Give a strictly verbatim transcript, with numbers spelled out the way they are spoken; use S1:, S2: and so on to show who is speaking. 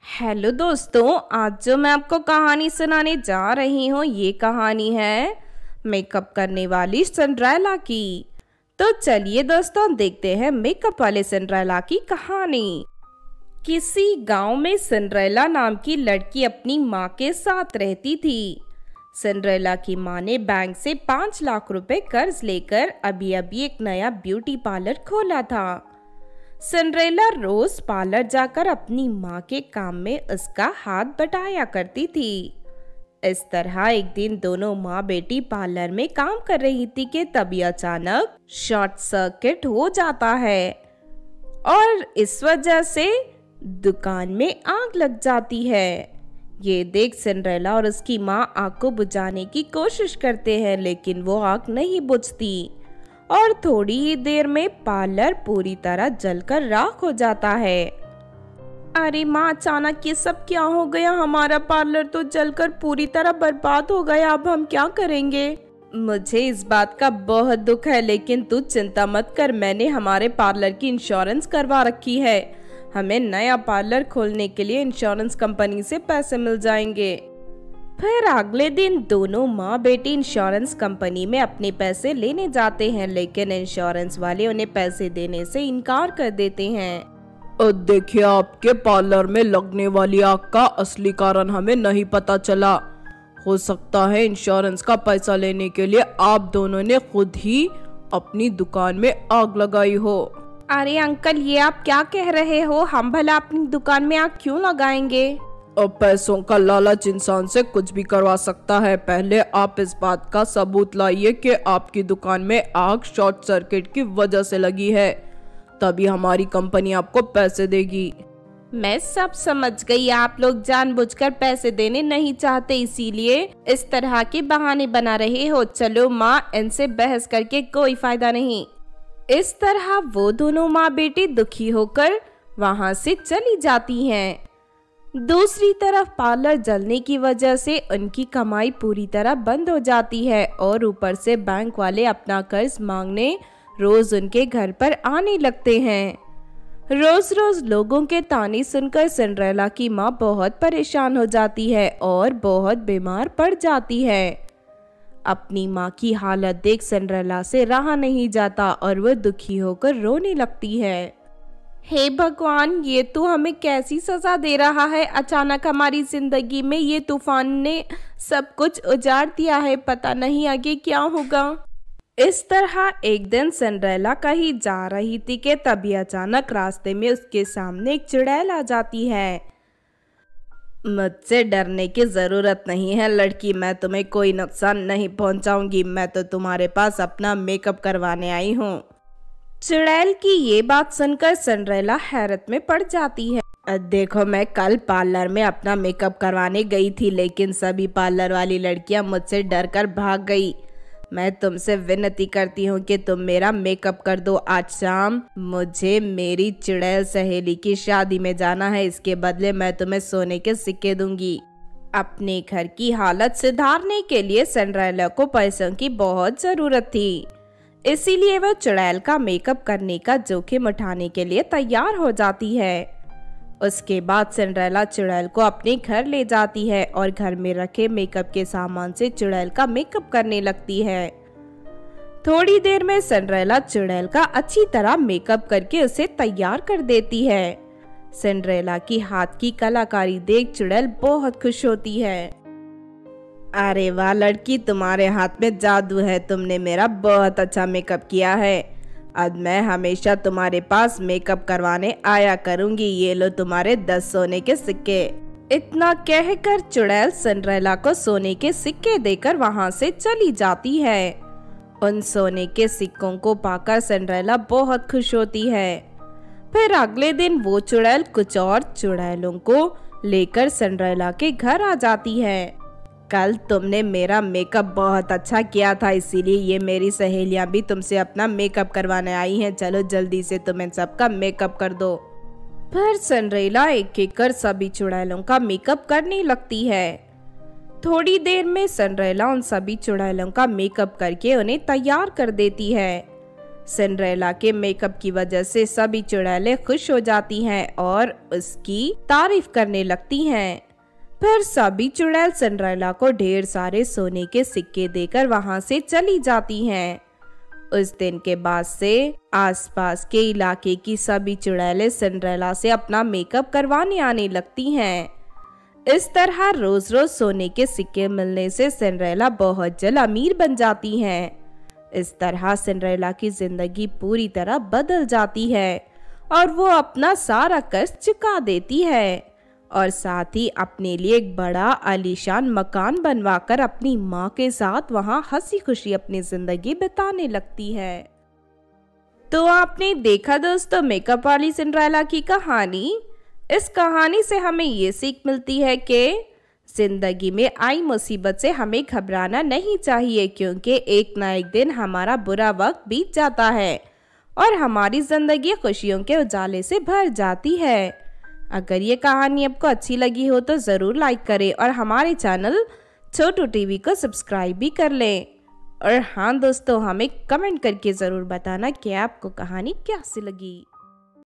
S1: Hello दोस्तों, आज जो मैं आपको कहानी सुनाने जा रही हूँ ये कहानी है मेकअप करने वाली सिंड्रेला की। तो चलिए दोस्तों देखते हैं मेकअप वाले सिंड्रेला की कहानी। किसी गांव में सिंड्रेला नाम की लड़की अपनी माँ के साथ रहती थी। सिंड्रेला की माँ ने बैंक से पाँच लाख रुपए कर्ज लेकर अभी अभी एक नया ब्यूटी पार्लर खोला था। सिंड्रेला रोज पार्लर जाकर अपनी माँ के काम में उसका हाथ बटाया करती थी। इस तरह एक दिन दोनों माँ बेटी पार्लर में काम कर रही थी कि तभी अचानक शॉर्ट सर्किट हो जाता है और इस वजह से दुकान में आग लग जाती है। ये देख सिंड्रेला और उसकी माँ आग को बुझाने की कोशिश करते हैं, लेकिन वो आग नहीं बुझती और थोड़ी ही देर में पार्लर पूरी तरह जलकर राख हो जाता है। अरे माँ, अचानक ये सब क्या हो गया? हमारा पार्लर तो जलकर पूरी तरह बर्बाद हो गया, अब हम क्या करेंगे? मुझे इस बात का बहुत दुख है, लेकिन तू चिंता मत कर, मैंने हमारे पार्लर की इंश्योरेंस करवा रखी है। हमें नया पार्लर खोलने के लिए इंश्योरेंस कंपनी से पैसे मिल जाएंगे। फिर अगले दिन दोनों माँ बेटी इंश्योरेंस कंपनी में अपने पैसे लेने जाते हैं, लेकिन इंश्योरेंस वाले उन्हें पैसे देने से इनकार कर देते हैं।
S2: देखिए, आपके पार्लर में लगने वाली आग का असली कारण हमें नहीं पता चला। हो सकता है इंश्योरेंस का पैसा लेने के लिए आप दोनों ने खुद ही अपनी दुकान में आग लगाई हो।
S1: अरे अंकल, ये आप क्या कह रहे हो? हम भला अपनी दुकान में आग क्यों लगाएंगे?
S2: और पैसों का लालच इंसान से कुछ भी करवा सकता है। पहले आप इस बात का सबूत लाइए कि आपकी दुकान में आग शॉर्ट सर्किट की वजह से लगी है, तभी हमारी कंपनी आपको पैसे देगी।
S1: मैं सब समझ गई, आप लोग जानबूझकर पैसे देने नहीं चाहते, इसीलिए इस तरह के बहाने बना रहे हो। चलो माँ, इनसे बहस करके कोई फायदा नहीं। इस तरह वो दोनों माँ बेटी दुखी होकर वहाँ से चली जाती हैं। दूसरी तरफ पार्लर जलने की वजह से उनकी कमाई पूरी तरह बंद हो जाती है और ऊपर से बैंक वाले अपना कर्ज मांगने रोज उनके घर पर आने लगते हैं। रोज रोज लोगों के ताने सुनकर सिंड्रेला की माँ बहुत परेशान हो जाती है और बहुत बीमार पड़ जाती है। अपनी माँ की हालत देख सिंड्रेला से रहा नहीं जाता और वह दुखी होकर रोने लगती है। हे भगवान, ये तो हमें कैसी सजा दे रहा है? अचानक हमारी जिंदगी में ये तूफान ने सब कुछ उजाड़ दिया है, पता नहीं आगे क्या होगा। इस तरह एक दिन सिंड्रेला कहीं जा रही थी कि तभी अचानक रास्ते में उसके सामने एक चुड़ैल आ जाती है। मुझसे डरने की जरूरत नहीं है लड़की, मैं तुम्हें कोई नुकसान नहीं पहुंचाऊंगी। मैं तो तुम्हारे पास अपना मेकअप करवाने आई हूँ। चुड़ैल की ये बात सुनकर सिंड्रेला हैरत में पड़ जाती है। देखो, मैं कल पार्लर में अपना मेकअप करवाने गई थी, लेकिन सभी पार्लर वाली लड़कियां मुझसे डर कर भाग गई। मैं तुमसे विनती करती हूँ कि तुम मेरा मेकअप कर दो। आज शाम मुझे मेरी चुड़ैल सहेली की शादी में जाना है, इसके बदले मैं तुम्हें सोने के सिक्के दूंगी। अपने घर की हालत सुधारने के लिए सिंड्रेला को पैसों की बहुत जरूरत थी, इसीलिए वह चुड़ैल का मेकअप करने का जोखिम उठाने के लिए तैयार हो जाती है। उसके बाद सिंड्रेला चुड़ैल को अपने घर ले जाती है और घर में रखे मेकअप के सामान से चुड़ैल का मेकअप करने लगती है। थोड़ी देर में सिंड्रेला चुड़ैल का अच्छी तरह मेकअप करके उसे तैयार कर देती है। सिंड्रेला की हाथ की कलाकारी देख चुड़ैल बहुत खुश होती है। अरे वाह लड़की, तुम्हारे हाथ में जादू है, तुमने मेरा बहुत अच्छा मेकअप किया है। अब मैं हमेशा तुम्हारे पास मेकअप करवाने आया करूंगी। ये लो तुम्हारे दस सोने के सिक्के। इतना कहकर चुड़ैल सिंड्रेला को सोने के सिक्के देकर वहां से चली जाती है। उन सोने के सिक्कों को पाकर सिंड्रेला बहुत खुश होती है। फिर अगले दिन वो चुड़ैल कुछ और चुड़ैलों को लेकर सिंड्रेला के घर आ जाती है। कल तुमने मेरा मेकअप बहुत अच्छा किया था, इसीलिए ये मेरी सहेलियां भी तुमसे अपना मेकअप करवाने आई हैं। चलो जल्दी से तुम इन सबका मेकअप कर दो। फिर सिंड्रेला एक एक कर सभी चुड़ैलों का मेकअप करने लगती है। थोड़ी देर में सिंड्रेला उन सभी चुड़ैलों का मेकअप करके उन्हें तैयार कर देती है। सिंड्रेला के मेकअप की वजह से सभी चुड़ैलें खुश हो जाती हैं और उसकी तारीफ करने लगती हैं। फिर सभी चुड़ैल सिंड्रेला को ढेर सारे सोने के सिक्के देकर वहां से चली जाती हैं। उस दिन के बाद से आसपास के इलाके की सभी चुड़ैलें सिंड्रेला से अपना मेकअप करवाने आने लगती हैं। इस तरह रोज रोज सोने के सिक्के मिलने से सिंड्रेला बहुत जल्द अमीर बन जाती हैं। इस तरह सिंड्रेला की जिंदगी पूरी तरह बदल जाती है और वो अपना सारा कर्ज चुका देती है और साथ ही अपने लिए एक बड़ा आलीशान मकान बनवाकर अपनी माँ के साथ वहाँ हंसी खुशी अपनी जिंदगी बिताने लगती है। तो आपने देखा दोस्तों मेकअप वाली सिंड्रेला की कहानी। इस कहानी से हमें ये सीख मिलती है कि जिंदगी में आई मुसीबत से हमें घबराना नहीं चाहिए, क्योंकि एक ना एक दिन हमारा बुरा वक्त बीत जाता है और हमारी जिंदगी खुशियों के उजाले से भर जाती है। अगर ये कहानी आपको अच्छी लगी हो तो ज़रूर लाइक करें और हमारे चैनल छोटू टीवी को सब्सक्राइब भी कर लें। और हाँ दोस्तों, हमें कमेंट करके ज़रूर बताना कि आपको कहानी कैसी लगी।